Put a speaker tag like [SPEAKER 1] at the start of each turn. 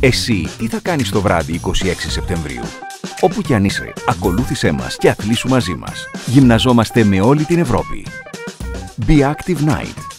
[SPEAKER 1] Εσύ τι θα κάνεις το βράδυ 26 Σεπτεμβρίου? Όπου κι αν είσαι, ακολούθησέ μας και αθλήσου μαζί μας. Γυμναζόμαστε με όλη την Ευρώπη. Be Active Night.